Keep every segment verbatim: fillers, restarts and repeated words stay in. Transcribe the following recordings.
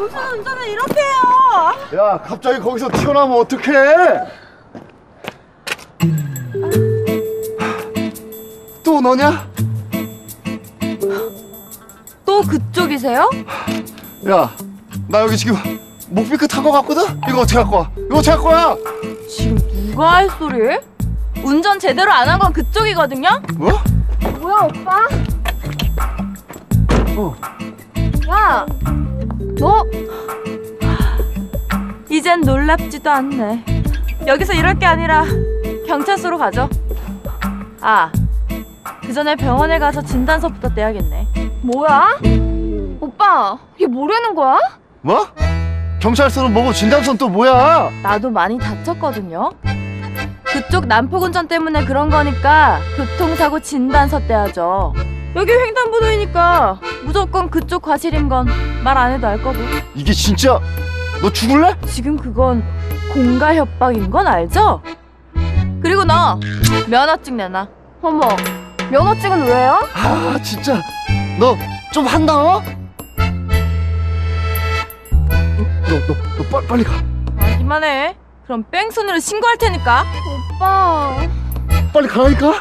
무슨 운전을 이렇게 해요? 야, 갑자기 거기서 튀어나오면 어떡해? 또 너냐? 또 그쪽이세요? 야, 나 여기 지금 목비크 탄 거 같거든? 이거 어떻게 갖고 와? 이거 어떻게 갖고 와? 지금 누가 할 소리? 운전 제대로 안 한 건 그쪽이거든요? 뭐? 뭐야 오빠? 어. 야, 너 이젠 놀랍지도 않네. 여기서 이럴 게 아니라 경찰서로 가죠. 아, 그 전에 병원에 가서 진단서부터 떼야겠네. 뭐야? 오빠, 이게 뭐라는 거야? 뭐? 경찰서는 뭐고 진단서는 또 뭐야? 나도 많이 다쳤거든요. 그쪽 난폭운전 때문에 그런 거니까 교통사고 진단서 떼야죠. 여기 횡단보도이니까 무조건 그쪽 과실인 건 말 안 해도 알 거고. 이게 진짜 너 죽을래? 지금 그건 공갈 협박인 건 알죠? 그리고 너 면허증 내놔. 어머, 면허증은 왜요? 아, 진짜 너 좀 한다, 어? 너, 너, 너 빨리, 빨리 가. 하기만 해. 그럼 뺑소니로 신고할 테니까. 오빠. 빨리 가라니까.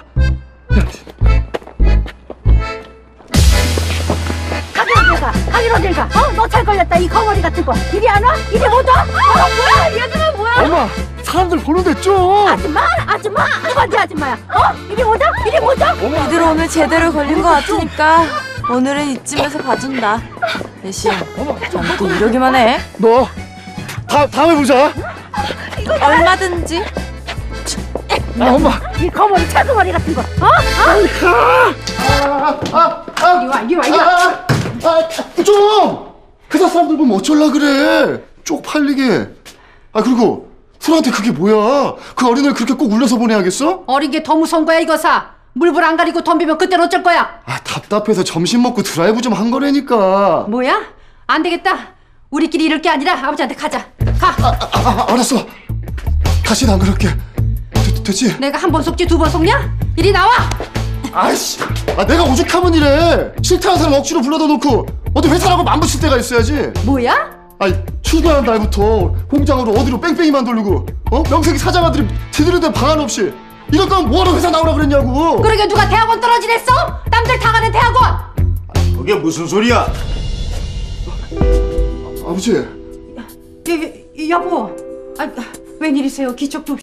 가기로 들가, 가기로 들가. 어? 너 잘 걸렸다, 이 거머리 같은 거. 이리 안 와? 이리 못 와? 어, 뭐야? 얘들은 뭐야? 엄마, 사람들 보는데 좀. 아줌마, 아줌마, 누구한테 아줌마야? 어? 이리 못 와? 이리 못 와? 이들 오늘 제대로 걸린 거 같으니까 오늘은 이쯤에서 봐준다. 대신 전또 이러기만 해. 너 다, 다음에 보자. 얼마든지. 아, 엄마. 이 거머리 차두머리 같은 거. 어? 빨리 가. 아, 아, 아, 이리 와, 이리 와, 이리 와. 아, 아, 좀. 회사 사람들 보면 어쩔라 그래. 쪽팔리게. 아, 그리고 술한테 그게 뭐야? 그 어린애를 그렇게 꼭 울려서 보내야겠어? 어린 게 더 무서운 거야, 이거사. 물불 안 가리고 덤비면 그때는 어쩔 거야? 아, 답답해서 점심 먹고 드라이브 좀 한 거라니까. 뭐야? 안 되겠다. 우리끼리 이럴 게 아니라 아버지한테 가자. 가. 아, 아, 아, 알았어. 다시는 안 그럴게. 되, 됐지? 내가 한 번 속지 두 번 속냐? 이리 나와. 아이씨, 아, 내가 오죽하면 이래. 싫다는 사람 억지로 불러다 놓고 어디 회사라고 맘붙일 때가 있어야지. 뭐야? 아니, 출근하는 날부터 공장으로 어디로 뺑뺑이만 돌리고, 어? 명색이 사장아들이 제대로 된 방안 없이 이럴 거면 뭐하러 회사 나오라 그랬냐고. 그러게 누가 대학원 떨어지랬어? 남들 다 가는 대학원. 그게 무슨 소리야? 아버지. 여, 여, 여보. 아, 웬일이세요? 기척도